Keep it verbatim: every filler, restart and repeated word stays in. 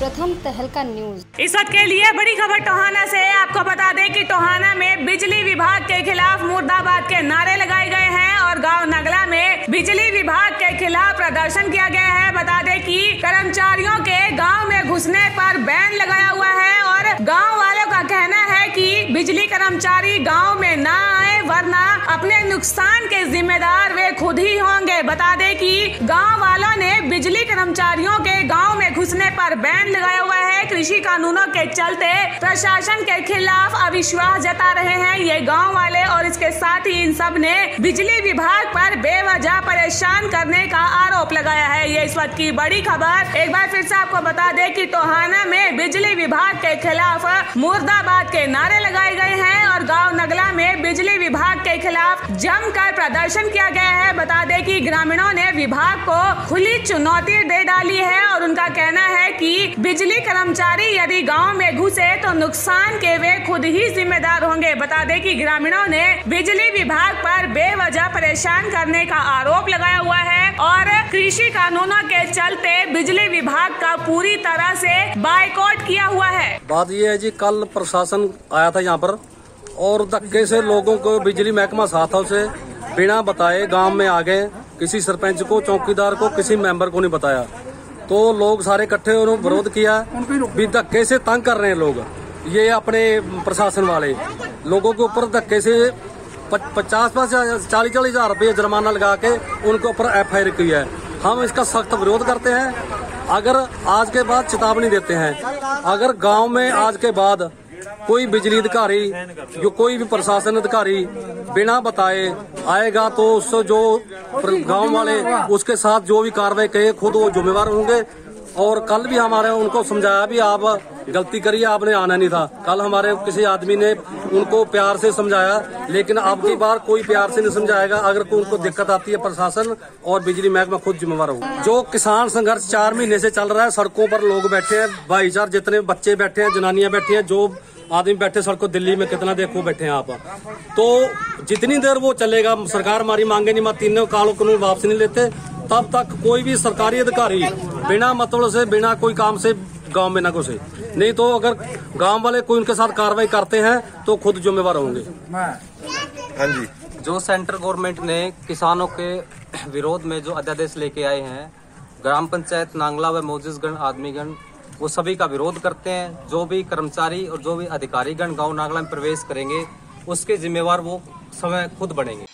प्रथम तहलका न्यूज। इस वक्त के लिए बड़ी खबर टोहाना से। आपको बता दें कि टोहाना में बिजली विभाग के खिलाफ मुर्दाबाद के नारे लगाए गए हैं और गांव नगला में बिजली विभाग के खिलाफ प्रदर्शन किया गया है। बता दें कि कर्मचारियों के गांव में घुसने पर बैन लगाया हुआ है और गांव वालों का कहना है कि बिजली कर्मचारी गांव में ना आए वरना अपने नुकसान के जिम्मेदार वे खुद ही होंगे। बता दें कि गांव वालों ने बिजली कर्मचारियों के गांव में घुसने पर बैन लगाया हुआ है। कृषि कानूनों के चलते प्रशासन के खिलाफ अविश्वास जता रहे हैं ये गांव वाले और इसके साथ ही इन सब ने बिजली विभाग पर बेवजह परेशान करने का आरोप लगाया है। ये इस वक्त की बड़ी खबर। एक बार फिर से आपको बता दें कि टोहाना में बिजली विभाग के खिलाफ मुर्दाबाद के नारे लगाए गए हैं और गाँव नगला में बिजली विभाग के खिलाफ जमकर प्रदर्शन किया गया है। बता दें कि ग्रामीणों ने विभाग को खुली चुनौती दे डाली है और उनका कहना है कि बिजली कर्मचारी यदि गांव में घुसे तो नुकसान के वे खुद ही जिम्मेदार होंगे। बता दें कि ग्रामीणों ने बिजली विभाग पर बेवजह परेशान करने का आरोप लगाया हुआ है और कृषि कानूनों के चलते बिजली विभाग का पूरी तरह से बाइकआउट किया हुआ है। बात ये है जी, कल प्रशासन आया था यहाँ पर और धक्के से लोगों को बिजली महकमा साथ से बिना बताए गांव में आ गए। किसी सरपंच को, चौकीदार को, किसी मेंबर को नहीं बताया तो लोग सारे इकट्ठे उन्होंने विरोध किया। भी धक्के से तंग कर रहे हैं लोग, ये अपने प्रशासन वाले लोगों के ऊपर धक्के से पचास पचास चालीस चालीस हजार रुपये जुर्माना लगा के उनके ऊपर एफ आई आर किया है। हम इसका सख्त विरोध करते हैं। अगर आज के बाद चेतावनी देते हैं, अगर गांव में आज के बाद कोई बिजली अधिकारी जो कोई भी प्रशासन अधिकारी बिना बताए आएगा तो उससे जो गांव वाले उसके साथ जो भी कार्रवाई कहे खुद वो जिम्मेवार होंगे। और कल भी हमारे उनको समझाया भी आप गलती करिए, आपने आना नहीं था। कल हमारे किसी आदमी ने उनको प्यार से समझाया, लेकिन अब की बार कोई प्यार से नहीं समझाएगा। अगर कोई उनको दिक्कत आती है प्रशासन और बिजली महकमा खुद जिम्मेवार होगा। जो किसान संघर्ष चार महीने से चल रहा है, सड़कों पर लोग बैठे हैं, भाईचार जितने बच्चे बैठे हैं, जनानियां बैठी हैं, जो आदमी बैठे सड़कों, दिल्ली में कितना देखो बैठे हैं आप। तो जितनी देर वो चलेगा, सरकार हमारी मांगे नहीं, मैं तीनों कालों कानून वापस नहीं लेते, तब तक कोई भी सरकारी अधिकारी बिना मतलब से, बिना कोई काम से गांव में न घुसे। नहीं तो अगर गांव वाले कोई उनके साथ कार्रवाई करते हैं तो खुद जिम्मेवार होंगे। हाँ जी, जो सेंट्रल गवर्नमेंट ने किसानों के विरोध में जो अध्यादेश लेके आए हैं, ग्राम पंचायत नांगला व मोजिसगढ़ आदमीगण वो सभी का विरोध करते हैं। जो भी कर्मचारी और जो भी अधिकारीगण गांव नांगला में प्रवेश करेंगे उसके जिम्मेवार वो समय खुद बनेंगे।